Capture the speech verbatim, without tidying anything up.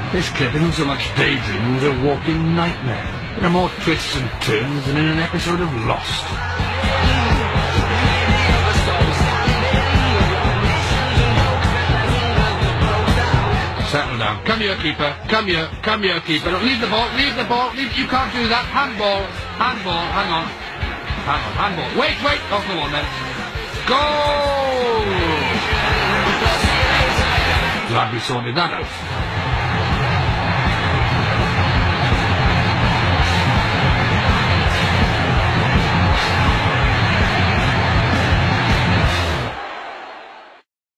This clipping was so much daydreaming was a walking nightmare. There are more twists and turns than in an episode of Lost. Settle down. Come here, keeper. Come here. Come here, keeper. Leave the ball. Leave the ball. Leave. You can't do that. Handball. Handball. Hang on. Hang on. Handball. Wait, wait. Oh, come on then. Goal! Glad we sorted that out.